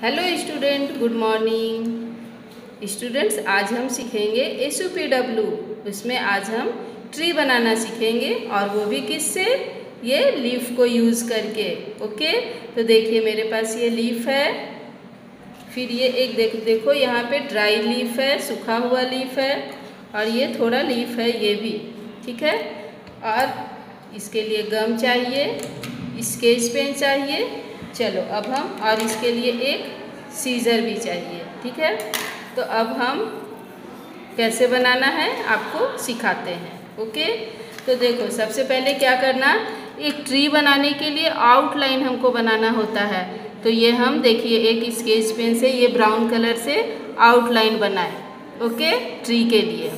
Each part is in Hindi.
Hello student, good morning. Students, आज हम सीखेंगे SUPW। उसमें आज हम ट्री बनाना सीखेंगे और वो भी किससे? ये लीफ को यूज़ करके। ओके, तो देखिए मेरे पास ये लीफ है, फिर ये एक देखो यहाँ पे ड्राई लीफ है, सूखा हुआ लीफ है, और ये थोड़ा लीफ है ये भी, ठीक है। और इसके लिए गम चाहिए, स्केच पेन चाहिए। चलो अब हम, और इसके लिए एक सीजर भी चाहिए, ठीक है। तो अब हम कैसे बनाना है आपको सिखाते हैं। ओके, तो देखो सबसे पहले क्या करना, एक ट्री बनाने के लिए आउटलाइन हमको बनाना होता है। तो ये हम देखिए एक स्केच पेन से ये ब्राउन कलर से आउटलाइन बनाए, ओके, ट्री के लिए।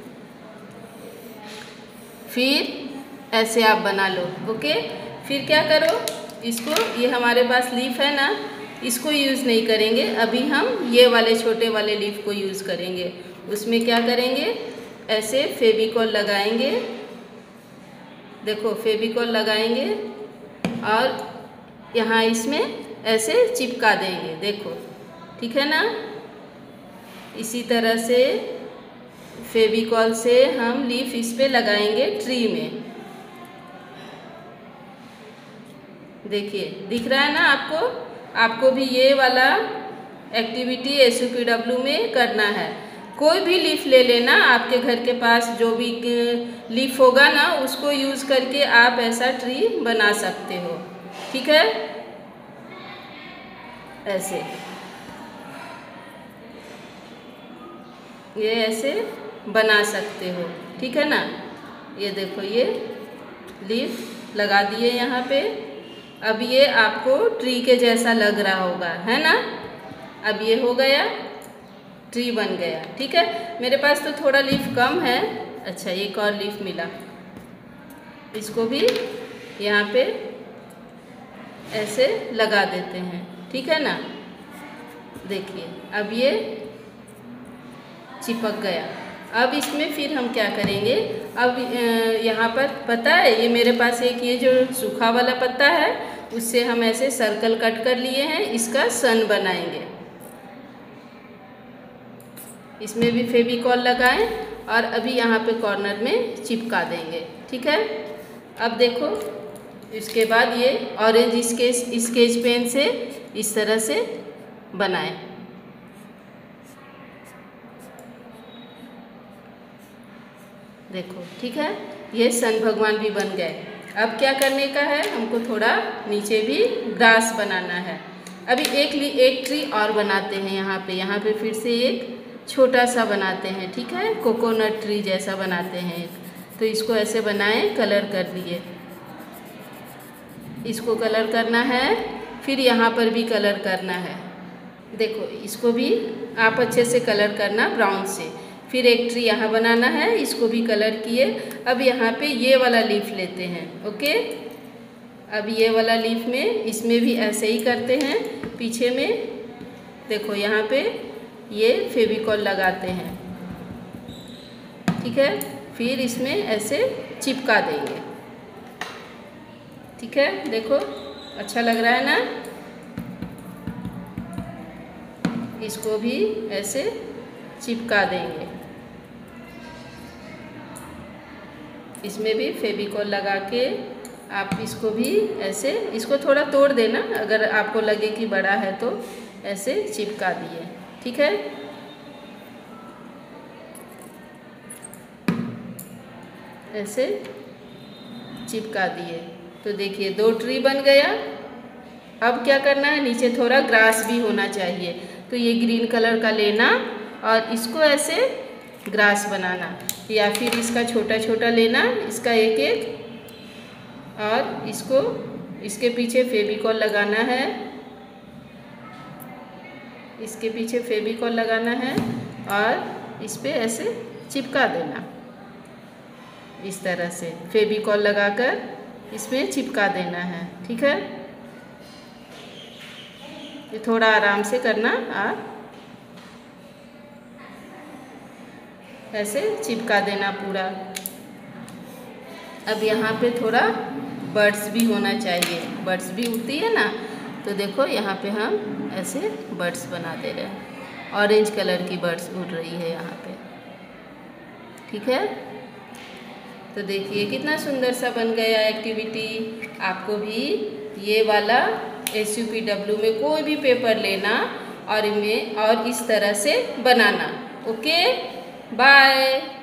फिर ऐसे आप बना लो, ओके। फिर क्या करो, इसको, ये हमारे पास लीफ है ना, इसको यूज़ नहीं करेंगे अभी, हम ये वाले छोटे वाले लीफ को यूज़ करेंगे। उसमें क्या करेंगे, ऐसे फेविकॉल लगाएंगे, देखो फेविकॉल लगाएंगे और यहाँ इसमें ऐसे चिपका देंगे, देखो, ठीक है ना। इसी तरह से फेविकॉल से हम लीफ इस पे लगाएंगे ट्री में। देखिए दिख रहा है ना आपको, आपको भी ये वाला एक्टिविटी SUPW में करना है। कोई भी लीफ ले लेना, आपके घर के पास जो भी लीफ होगा ना उसको यूज़ करके आप ऐसा ट्री बना सकते हो, ठीक है। ऐसे ये ऐसे बना सकते हो, ठीक है ना। ये देखो ये लीफ लगा दिए यहाँ पे। अब ये आपको ट्री के जैसा लग रहा होगा, है ना। अब ये हो गया, ट्री बन गया, ठीक है। मेरे पास तो थोड़ा लीफ कम है। अच्छा, एक और लीफ मिला, इसको भी यहाँ पे ऐसे लगा देते हैं, ठीक है ना। देखिए अब ये चिपक गया। अब इसमें फिर हम क्या करेंगे, अब यहाँ पर पता है, ये मेरे पास एक ये जो सूखा वाला पत्ता है उससे हम ऐसे सर्कल कट कर लिए हैं, इसका सन बनाएंगे। इसमें भी फेविकॉल लगाएं और अभी यहाँ पे कॉर्नर में चिपका देंगे, ठीक है। अब देखो इसके बाद ये ऑरेंज स्केच पेन से इस तरह से बनाएं। देखो ठीक है, ये सन भगवान भी बन गए। अब क्या करने का है, हमको थोड़ा नीचे भी ग्रास बनाना है। अभी एक ट्री और बनाते हैं यहाँ पे फिर से एक छोटा सा बनाते हैं, ठीक है, कोकोनट ट्री जैसा बनाते हैं एक। तो इसको ऐसे बनाएं, कलर कर दिए, इसको कलर करना है, फिर यहाँ पर भी कलर करना है। देखो इसको भी आप अच्छे से कलर करना ब्राउन से। फिर एक ट्री यहाँ बनाना है, इसको भी कलर किए। अब यहाँ पे ये वाला लीफ लेते हैं, ओके। अब ये वाला लीफ में, इसमें भी ऐसे ही करते हैं। पीछे में देखो यहाँ पे ये फेविकॉल लगाते हैं, ठीक है। फिर इसमें ऐसे चिपका देंगे, ठीक है। देखो अच्छा लग रहा है ना। इसको भी ऐसे चिपका देंगे, इसमें भी फेविकॉल लगा के आप इसको भी ऐसे, इसको थोड़ा तोड़ देना अगर आपको लगे कि बड़ा है, तो ऐसे चिपका दिए, ठीक है। ऐसे चिपका दिए, तो देखिए 2 ट्री बन गया। अब क्या करना है, नीचे थोड़ा ग्रास भी होना चाहिए, तो ये ग्रीन कलर का लेना और इसको ऐसे ग्रास बनाना, या फिर इसका छोटा छोटा लेना, इसका एक एक, और इसको इसके पीछे फेविकॉल लगाना है, इसके पीछे फेविकॉल लगाना है और इस पे ऐसे चिपका देना। इस तरह से फेविकॉल लगाकर इसमें चिपका देना है, ठीक है। ये थोड़ा आराम से करना, आप ऐसे चिपका देना पूरा। अब यहाँ पे थोड़ा बर्ड्स भी होना चाहिए, बर्ड्स भी उड़ती है ना, तो देखो यहाँ पे हम ऐसे बर्ड्स बना दे रहे हैं, ऑरेंज कलर की बर्ड्स उड़ रही है यहाँ पे। ठीक है, तो देखिए कितना सुंदर सा बन गया एक्टिविटी। आपको भी ये वाला SUPW में कोई भी पेपर लेना और इस तरह से बनाना। Okay, bye.